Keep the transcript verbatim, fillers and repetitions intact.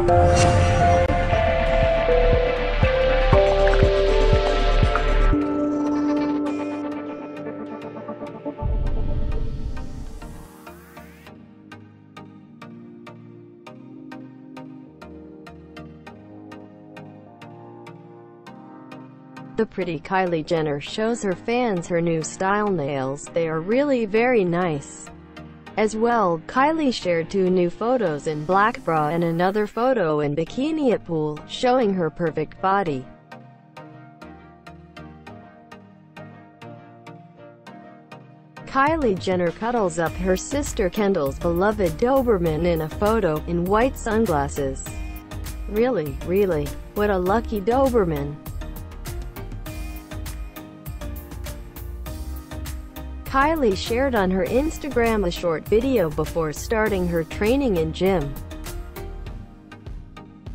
The pretty Kylie Jenner shows her fans her new style nails. They are really very nice. As well, Kylie shared two new photos in black bra and another photo in bikini at pool, showing her perfect body. Kylie Jenner cuddles up her sister Kendall's beloved Doberman in a photo, in white sunglasses. Really, really, what a lucky Doberman. Kylie shared on her Instagram a short video before starting her training in gym.